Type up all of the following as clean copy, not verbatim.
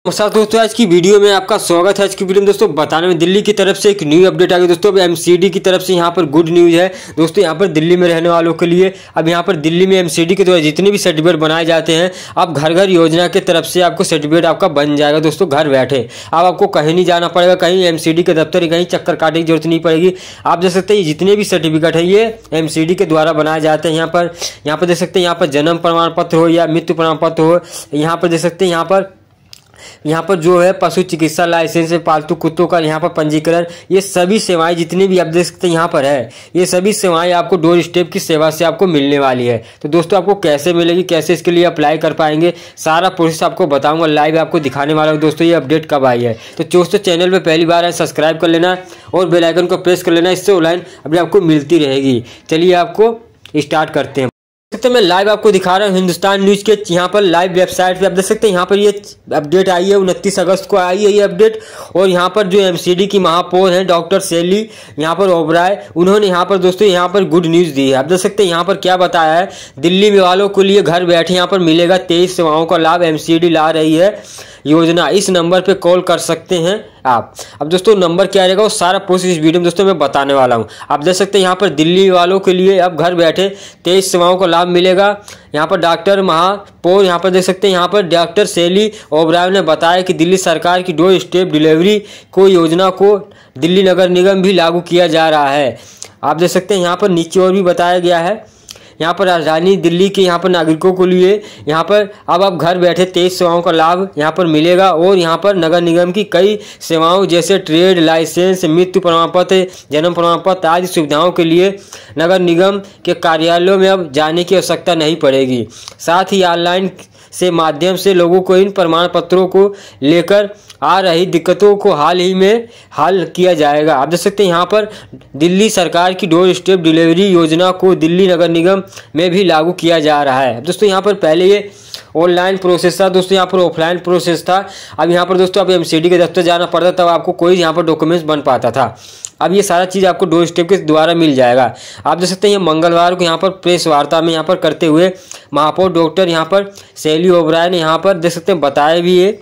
नमस्कार दोस्तों, आज की वीडियो में आपका स्वागत है। आज की वीडियो में दोस्तों बताने में दिल्ली की तरफ से एक न्यू अपडेट आ गई दोस्तों। अब एमसीडी की तरफ से यहाँ पर गुड न्यूज़ है दोस्तों। यहाँ पर दिल्ली में रहने वालों के लिए अब यहाँ पर दिल्ली में एमसीडी के द्वारा जितने भी सर्टिफिकेट बनाए जाते हैं, अब घर घर योजना की तरफ से आपको सर्टिफिकेट आपका बन जाएगा दोस्तों घर बैठे। अब आपको कहीं नहीं जाना पड़ेगा, कहीं एमसीडी के दफ्तर कहीं चक्कर काटने की जरूरत नहीं पड़ेगी। आप देख सकते हैं जितने भी सर्टिफिकेट है ये एमसीडी के द्वारा बनाए जाते हैं। यहाँ पर देख सकते हैं, यहाँ पर जन्म प्रमाण पत्र हो या मृत्यु प्रमाण पत्र हो, यहाँ पर देख सकते हैं यहाँ पर जो है पशु चिकित्सा लाइसेंस, पालतू कुत्तों का यहाँ पर पंजीकरण, ये सभी सेवाएं जितनी भी आप देख सकते हैं यहाँ पर है, ये सभी सेवाएं आपको डोर स्टेप की सेवा से आपको मिलने वाली है। तो दोस्तों आपको कैसे मिलेगी, कैसे इसके लिए अप्लाई कर पाएंगे, सारा प्रोसेस आपको बताऊंगा, लाइव आपको दिखाने वाला हूँ दोस्तों ये अपडेट कब आई है। तो दोस्तों चैनल पर पहली बार है सब्सक्राइब कर लेना और बेल आइकन को प्रेस कर लेना, इससे ऑनलाइन अपडेट आपको मिलती रहेगी। चलिए आपको स्टार्ट करते हैं। तो मैं लाइव आपको दिखा रहा हूँ हिंदुस्तान न्यूज़ के यहाँ पर लाइव वेबसाइट पे। आप देख सकते हैं यहाँ पर ये अपडेट आई है, 29 अगस्त को आई है ये अपडेट। और यहाँ पर जो एमसीडी की महापौर हैं डॉक्टर शैली यहाँ पर ओबराय, उन्होंने यहाँ पर दोस्तों यहाँ पर गुड न्यूज़ दी है। आप देख सकते हैं यहाँ पर क्या बताया है, दिल्ली वालों के लिए घर बैठे यहाँ पर मिलेगा 23 सेवाओं का लाभ। एमसीडी ला रही है योजना, इस नंबर पे कॉल कर सकते हैं आप। अब दोस्तों नंबर क्या रहेगा वो सारा प्रोसेस इस वीडियो में दोस्तों मैं बताने वाला हूँ। आप देख सकते हैं यहाँ पर दिल्ली वालों के लिए अब घर बैठे 23 सेवाओं का लाभ मिलेगा। यहाँ पर डॉक्टर महापौर यहाँ पर देख सकते हैं, यहाँ पर डॉक्टर शैली ओबराय ने बताया कि दिल्ली सरकार की डोर स्टेप डिलीवरी को योजना को दिल्ली नगर निगम भी लागू किया जा रहा है। आप देख सकते हैं यहाँ पर नीचे और भी बताया गया है, यहाँ पर राजधानी दिल्ली के यहाँ पर नागरिकों के लिए यहाँ पर अब आप घर बैठे 23 सेवाओं का लाभ यहाँ पर मिलेगा। और यहाँ पर नगर निगम की कई सेवाओं जैसे ट्रेड लाइसेंस, मृत्यु प्रमाण पत्र, जन्म प्रमाण पत्र आदि सुविधाओं के लिए नगर निगम के कार्यालयों में अब जाने की आवश्यकता नहीं पड़ेगी। साथ ही ऑनलाइन से माध्यम से लोगों को इन प्रमाण पत्रों को लेकर आ रही दिक्कतों को हाल ही में हल किया जाएगा। आप देख सकते हैं यहाँ पर दिल्ली सरकार की डोर स्टेप डिलीवरी योजना को दिल्ली नगर निगम में भी लागू किया जा रहा है। दोस्तों यहाँ पर पहले ये ऑनलाइन प्रोसेस था दोस्तों, यहाँ पर ऑफलाइन प्रोसेस था। अब यहाँ पर दोस्तों अब एमसीडी के दफ्तर जाना पड़ता, तब आपको कोई यहाँ पर डॉक्यूमेंट्स बन पाता था। अब ये सारा चीज़ आपको डोर स्टेप के द्वारा मिल जाएगा। आप देख सकते हैं ये मंगलवार को यहाँ पर प्रेस वार्ता में यहाँ पर करते हुए महापौर डॉक्टर यहाँ पर शैली ओबराय ने यहाँ पर देख सकते हैं बताया भी है।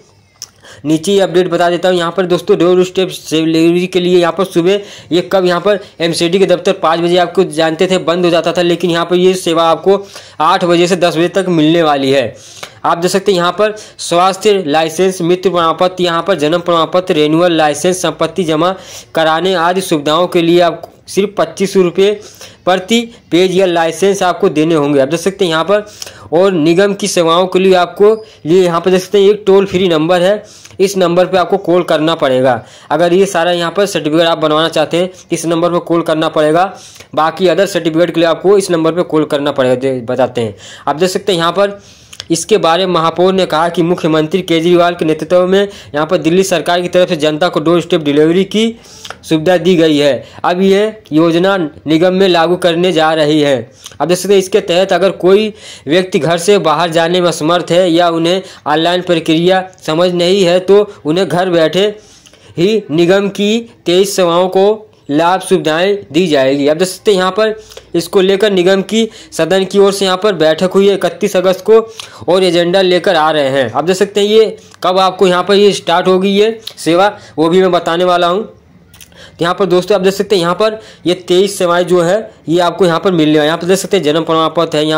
नीचे ये अपडेट बता देता हूँ यहाँ पर दोस्तों डोर स्टेप डिलीवरी के लिए यहाँ पर सुबह ये कब यहाँ पर एमसीडी के दफ्तर 5 बजे आपको जानते थे बंद हो जाता था, लेकिन यहाँ पर ये सेवा आपको 8 बजे से 10 बजे तक मिलने वाली है। आप देख सकते हैं यहाँ पर स्वास्थ्य लाइसेंस, मृत्यु प्रमाण पत्र, यहाँ पर जन्म प्रमाण पत्र, रेन्यूअल लाइसेंस, संपत्ति जमा कराने आदि सुविधाओं के लिए आपको सिर्फ 2500 रुपये प्रति पेज या लाइसेंस आपको देने होंगे। आप देख सकते हैं यहाँ पर। और निगम की सेवाओं के लिए आपको यहाँ पर देख सकते हैं एक टोल फ्री नंबर है, इस नंबर पे आपको कॉल करना पड़ेगा। अगर ये सारा यहाँ पर सर्टिफिकेट आप बनवाना चाहते हैं इस नंबर पे कॉल करना पड़ेगा। बाकी अदर सर्टिफिकेट के लिए आपको इस नंबर पे कॉल करना पड़ेगा, बताते हैं। आप देख सकते हैं यहाँ पर इसके बारे में महापौर ने कहा कि मुख्यमंत्री केजरीवाल के नेतृत्व में यहाँ पर दिल्ली सरकार की तरफ से जनता को डोर स्टेप डिलीवरी की सुविधा दी गई है। अब यह योजना निगम में लागू करने जा रही है। अब देख सकते हैं इसके तहत अगर कोई व्यक्ति घर से बाहर जाने में असमर्थ है या उन्हें ऑनलाइन प्रक्रिया समझ नहीं है तो उन्हें घर बैठे ही निगम की 23 सेवाओं को लाभ सुविधाएं दी जाएगी। आप देख सकते हैं यहाँ पर इसको लेकर निगम की सदन की ओर से यहाँ पर बैठक हुई है 31 अगस्त को और एजेंडा लेकर आ रहे हैं। आप देख सकते हैं ये कब आपको यहाँ पर ये स्टार्ट होगी ये सेवा, वो भी मैं बताने वाला हूँ। तो यहाँ पर दोस्तों आप देख सकते हैं यहाँ पर ये 23 सेवाएं जो है ये आपको यहाँ पर मिलने, यहाँ पर देख सकते हैं जन्म प्रमाण पत्र है,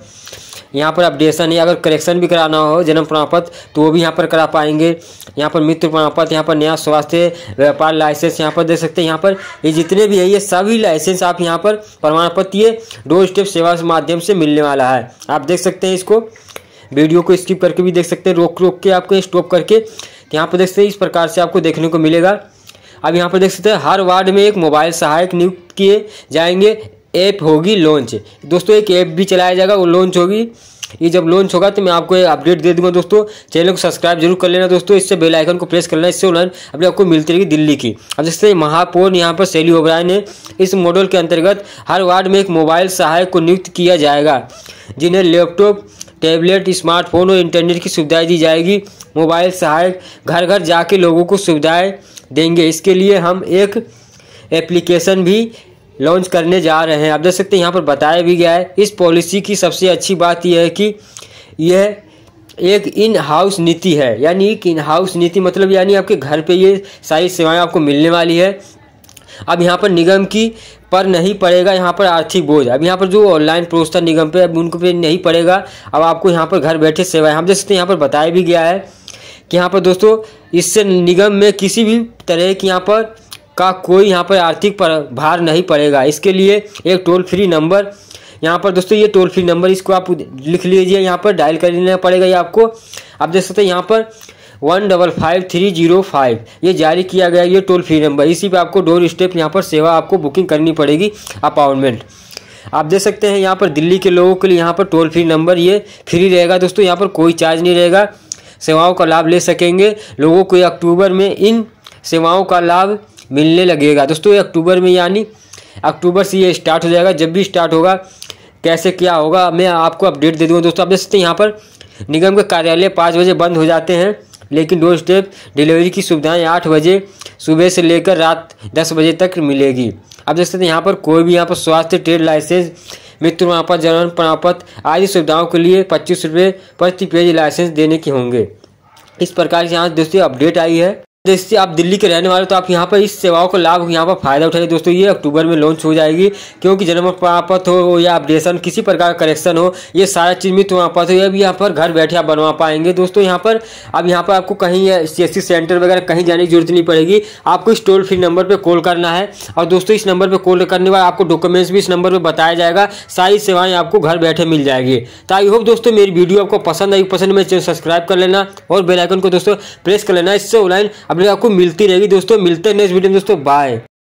यहाँ पर अपडेशन है, अगर करेक्शन भी कराना हो जन्म प्रमाण पत्र तो वो भी यहाँ पर करा पाएंगे। यहाँ पर मृत्यु प्रमाण पत्र, यहाँ पर नया स्वास्थ्य व्यापार लाइसेंस, यहाँ पर देख सकते हैं यहाँ पर ये जितने भी है ये सभी लाइसेंस आप यहाँ पर प्रमाण पत्र ये डोर स्टेप सेवा के माध्यम से मिलने वाला है। आप देख सकते हैं इसको, वीडियो को स्किप करके भी देख सकते हैं, रोक के आपको स्टॉप करके। यहाँ पर देख सकते हैं इस प्रकार से आपको देखने को मिलेगा। अब यहाँ पर देख सकते हैं हर वार्ड में एक मोबाइल सहायक नियुक्त किए जाएंगे, ऐप होगी लॉन्च। दोस्तों एक ऐप भी चलाया जाएगा, वो लॉन्च होगी। ये जब लॉन्च होगा तो मैं आपको अपडेट दे दूंगा दोस्तों। चैनल को सब्सक्राइब जरूर कर लेना दोस्तों, इससे बेल आइकन को प्रेस कर लेना, इससे ऑनलाइन अपडेट आपको मिलती रहेगी दिल्ली की। अब जैसे महापौर यहाँ पर शैली ओबराय ने इस मॉडल के अंतर्गत हर वार्ड में एक मोबाइल सहायक को नियुक्त किया जाएगा, जिन्हें लैपटॉप, टैबलेट, स्मार्टफोन और इंटरनेट की सुविधाएँ दी जाएगी। मोबाइल सहायक घर घर जाके लोगों को सुविधाएँ देंगे। इसके लिए हम एक एप्लीकेशन भी लॉन्च करने जा रहे हैं। आप देख सकते हैं यहाँ पर बताया भी गया है। इस पॉलिसी की सबसे अच्छी बात यह है कि यह एक इन हाउस नीति है। यानी कि इन हाउस नीति मतलब यानी आपके घर पे ये सारी सेवाएं आपको मिलने वाली है। अब यहाँ पर निगम की पर नहीं पड़ेगा यहाँ पर आर्थिक बोझ। अब यहाँ पर जो ऑनलाइन प्रोसेस था निगम पे, अब उनको पे नहीं पड़ेगा। अब आपको यहाँ पर घर बैठे सेवाएं, हम जैसे यहाँ पर बताया भी गया है कि यहाँ पर दोस्तों इससे निगम में किसी भी तरह की यहाँ पर का कोई यहाँ पर आर्थिक भार नहीं पड़ेगा। इसके लिए एक टोल फ्री नंबर यहाँ पर दोस्तों, ये टोल फ्री नंबर इसको आप लिख लीजिए, यहाँ पर डायल कर लेना पड़ेगा ये आपको। आप देख सकते हैं यहाँ पर 155305 ये जारी किया गया ये टोल फ्री नंबर। इसी पे आपको डोर स्टेप यहाँ पर सेवा आपको बुकिंग करनी पड़ेगी, अपॉइंटमेंट। आप देख सकते हैं यहाँ पर दिल्ली के लोगों के लिए यहाँ पर टोल फ्री नंबर ये फ्री रहेगा दोस्तों, यहाँ पर कोई चार्ज नहीं रहेगा, सेवाओं का लाभ ले सकेंगे लोगों को। अक्टूबर में इन सेवाओं का लाभ मिलने लगेगा दोस्तों, ये अक्टूबर में, यानी अक्टूबर से ये स्टार्ट हो जाएगा। जब भी स्टार्ट होगा कैसे क्या होगा मैं आपको अपडेट दे दूँगा दोस्तों। आप देख सकते हैं यहाँ पर निगम के कार्यालय 5 बजे बंद हो जाते हैं, लेकिन डोर स्टेप डिलीवरी की सुविधाएं 8 बजे सुबह से लेकर रात 10 बजे तक मिलेगी। अब देख सकते हैं यहाँ पर कोई भी यहाँ पर स्वास्थ्य, ट्रेड लाइसेंस, मृत्यु प्रमाण पत्र, जन्म प्रमाण पत्र आदि सुविधाओं के लिए 25 रुपये प्रति पेज लाइसेंस देने के होंगे। इस प्रकार से यहाँ दोस्तों अपडेट आई है। जैसे आप दिल्ली के रहने वाले तो आप यहाँ पर इस सेवाओं का लाभ यहाँ पर फायदा उठाइए दोस्तों। ये अक्टूबर में लॉन्च हो जाएगी, क्योंकि जन्म प्रमाण पत्र हो या अपडेशन किसी प्रकार का करेक्शन हो, ये सारा चीज़ मृत्यु प्रमाण पत्र हो, ये भी यहाँ पर घर बैठे आप बनवा पाएंगे दोस्तों। यहाँ पर अब यहाँ पर आपको कहीं CSC सेंटर वगैरह कहीं जाने की जरूरत नहीं पड़ेगी। आपको इस टोल फ्री नंबर पर कॉल करना है, और दोस्तों इस नंबर पर कॉल करने के बाद आपको डॉक्यूमेंट्स भी इस नंबर पर बताया जाएगा, सारी सेवाएं आपको घर बैठे मिल जाएगी। तो आई होप दोस्तों मेरी वीडियो आपको पसंद आई, पसंद में चैनल सब्सक्राइब कर लेना और बेल आइकन को दोस्तों प्रेस कर लेना, इससे ऑनलाइन अपडेट आपको मिलती रहेगी दोस्तों। मिलते हैं नेक्स्ट वीडियो में दोस्तों, बाय।